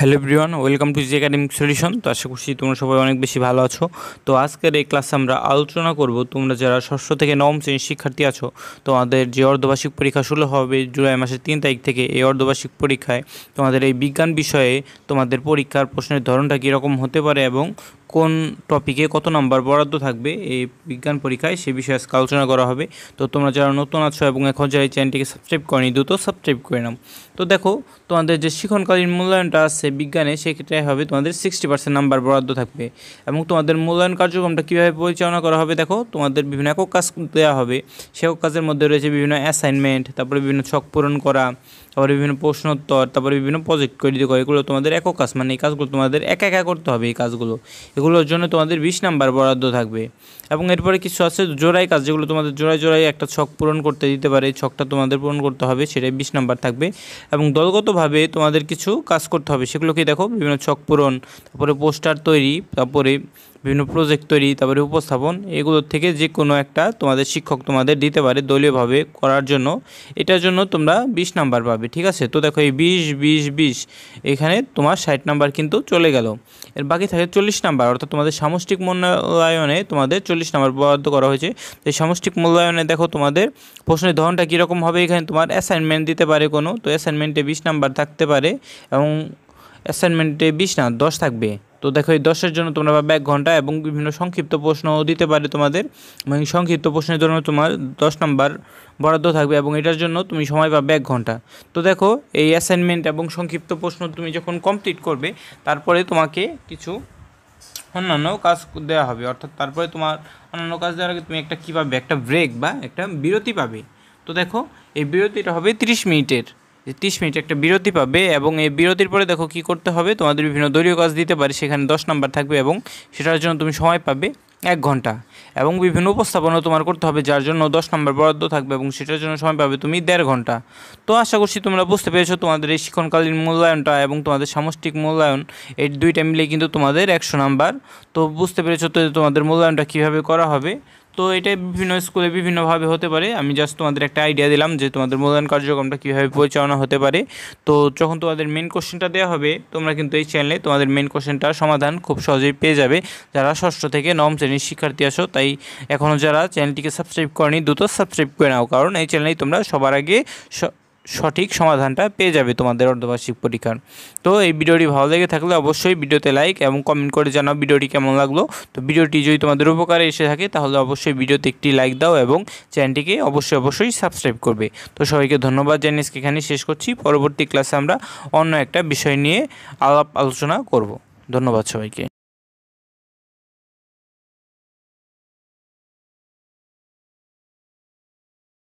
Hello everyone, welcome to G academic solution. তো আশা করছি তোমরা সবাই অনেক বেশি ভালো আছো। তো আজকের এই ক্লাসে আমরা আলোচনা করব তোমরা যারা ষষ্ঠ থেকে নবম শ্রেণীর শিক্ষার্থী আছো, তোমাদের যে অর্ধবার্ষিক পরীক্ষা শুরু হবে জুলাই মাসের 3 তারিখ থেকে। এই অর্ধবার্ষিক পরীক্ষায় তোমাদের এই বিজ্ঞান বিষয়ে তোমাদের পরীক্ষার প্রশ্নের ধরনটা কীরকম হতে পারে এবং কোন টপিকে কত নাম্বার বরাদ্দ থাকবে এই বিজ্ঞান পরীক্ষায়, সে বিষয়ে আজকে আলোচনা করা হবে। তো তোমরা যারা নতুন আছো এবং এখন যারা এই চ্যানেলটিকে সাবস্ক্রাইব করনি, দ্রুত সাবস্ক্রাইব করে নাও। তো দেখো, তোমাদের যে শিক্ষণকালীন মূল্যায়নটা আছে বিজ্ঞানে, সেক্ষেত্রে হবে তোমাদের 60% নাম্বার বরাদ্দ থাকবে। এবং তোমাদের মূল্যায়ন কার্যক্রমটা কীভাবে পরিচালনা করা হবে, দেখো তোমাদের বিভিন্ন একক কাজ দেওয়া হবে। সে একক কাজের মধ্যে রয়েছে বিভিন্ন অ্যাসাইনমেন্ট, তারপরে বিভিন্ন ছক পূরণ করা, তারপরে বিভিন্ন প্রশ্নোত্তর, তারপরে বিভিন্ন প্রজেক্ট তৈরি করে। এগুলো তোমাদের একক কাজ, মানে এই কাজগুলো তোমাদের একা একা করতে হবে। এই কাজগুলো, এগুলোর জন্য তোমাদের 20 নাম্বার বরাদ্দ থাকবে। এবং এরপরে কিছু আছে জোড়াই কাজ, যেগুলো তোমাদের জোড়ায় জোড়ায় একটা ছক পূরণ করতে দিতে পারে। এই ছকটা তোমাদের পূরণ করতে হবে, সেটাই 20 নাম্বার থাকবে। এবং দলগতভাবে তোমাদের কিছু কাজ করতে হবে, সেগুলোকে দেখো বিভিন্ন ছক পূরণ, তারপরে পোস্টার তৈরি, তারপরে বিভিন্ন প্রজেক্ট তৈরি, তারপরে উপস্থাপন। এগুলোর থেকে যে কোনো একটা তোমাদের শিক্ষক তোমাদের দিতে পারে দলীয়ভাবে করার জন্য। এটার জন্য তোমরা 20 নাম্বার পাবে, ঠিক আছে। তো দেখো এই 20 20 20 এখানে তোমার 60 নাম্বার কিন্তু চলে গেল। এর বাকি থাকে 40 নাম্বার, অর্থাৎ তোমাদের সামষ্টিক মূল্যায়নে তোমাদের 40 নাম্বার বরাদ্দ করা হয়েছে। তো এই সামষ্টিক মূল্যায়নে দেখো তোমাদের প্রশ্নের ধরনটা কীরকম হবে। এখানে তোমার অ্যাসাইনমেন্ট দিতে পারে কোনো, তো অ্যাসাইনমেন্টে 20 নাম্বার থাকতে পারে এবং অ্যাসাইনমেন্টে 20 না 10 থাকবে। তো দেখো এই 10-এর জন্য তোমরা পাবে 1 ঘন্টা এবং বিভিন্ন সংক্ষিপ্ত প্রশ্নও দিতে পারে তোমাদের। এবং সংক্ষিপ্ত প্রশ্নের জন্য তোমার 10 নাম্বার বরাদ্দ থাকবে এবং এটার জন্য তুমি সময় পাবে 1 ঘন্টা। তো দেখো এই অ্যাসাইনমেন্ট এবং সংক্ষিপ্ত প্রশ্ন তুমি যখন কমপ্লিট করবে, তারপরে তোমাকে কিছু অন্যান্য কাজ দেওয়া হবে। অর্থাৎ তারপরে তোমার অন্যান্য কাজ দেওয়ার আগে তুমি একটা কী পাবে, একটা ব্রেক বা একটা বিরতি পাবে। তো দেখো এই বিরতিটা হবে 30 মিনিটের। 30 মিনিট একটা বিরতি পাবে এবং এই বিরতির পরে দেখো কী করতে হবে, তোমাদের বিভিন্ন দলীয় কাজ দিতে পারে, সেখানে 10 নাম্বার থাকবে এবং সেটার জন্য তুমি সময় পাবে 1 ঘন্টা। এবং বিভিন্ন উপস্থাপনা তোমার করতে হবে, যার জন্য 10 নাম্বার বরাদ্দ থাকবে এবং সেটার জন্য সময় পাবে তুমি 1.5 ঘন্টা। তো আশা করছি তোমরা বুঝতে পেরেছো তোমাদের এই শিক্ষণকালীন মূল্যায়নটা এবং তোমাদের সামষ্টিক মূল্যায়ন, এই দুইটা মিলে কিন্তু তোমাদের 100 নাম্বার। তো বুঝতে পেরেছো তো তোমাদের মূল্যায়নটা কীভাবে করা হবে। তো এটা বিভিন্ন স্কুলে বিভিন্নভাবে হতে পারে। আমি জাস্ট তোমাদের একটা আইডিয়া দিলাম যে তোমাদের মূল্যায়ন কার্যক্রমটা কীভাবে পরিচালনা হতে পারে। তো যখন তোমাদের মেন কোশ্চেনটা দেওয়া হবে, তোমরা কিন্তু এই চ্যানেলে তোমাদের মেন কোশ্চেনটার সমাধান খুব সহজেই পেয়ে যাবে, যারা ষষ্ঠ থেকে নবম শ্রেণীর শিক্ষার্থী আসো। তাই এখনও যারা চ্যানেলটিকে সাবস্ক্রাইব করনি, দ্রুত সাবস্ক্রাইব করে নাও, কারণ এই চ্যানেলেই তোমরা সবার আগে সঠিক সমাধানটা পেয়ে যাবে তোমাদের অর্ধবার্ষিক পরীক্ষার। তো এই ভিডিওটি ভালো লেগে থাকলে অবশ্যই ভিডিওতে লাইক এবং কমেন্ট করে জানাও ভিডিওটি কেমন লাগলো। তো ভিডিওটি যদি তোমাদের উপকারে এসে থাকে তাহলে অবশ্যই ভিডিওতে একটি লাইক দাও এবং চ্যানেলটিকে অবশ্যই সাবস্ক্রাইব করবে। তো সবাইকে ধন্যবাদ জানিয়ে এখানে শেষ করছি। পরবর্তী ক্লাসে আমরা অন্য একটা বিষয় নিয়ে আলোচনা করব। ধন্যবাদ সবাইকে।